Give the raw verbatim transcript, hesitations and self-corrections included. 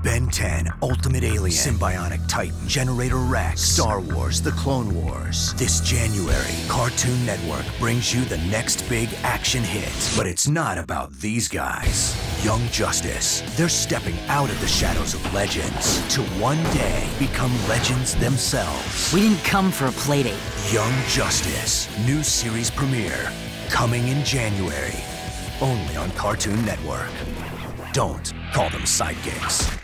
Ben ten, Ultimate Alien, Symbionic Titan, Generator Rex, Star Wars, The Clone Wars. This January, Cartoon Network brings you the next big action hit. But it's not about these guys. Young Justice. They're stepping out of the shadows of legends to one day become legends themselves. We didn't come for a playdate. Young Justice. New series premiere. Coming in January. Only on Cartoon Network. Don't call them sidekicks.